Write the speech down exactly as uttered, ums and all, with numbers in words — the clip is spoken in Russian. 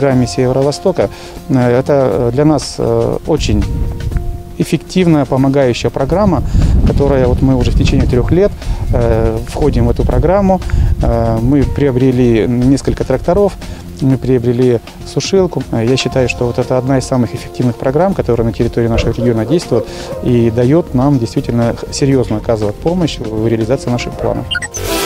программе Северо-Востока. Это для нас очень эффективная, помогающая программа, которая вот мы уже в течение трех лет э, входим в эту программу. Э, мы приобрели несколько тракторов, мы приобрели сушилку. Я считаю, что вот это одна из самых эффективных программ, которая на территории нашего региона действует и дает нам действительно серьезно оказывать помощь в реализации наших планов.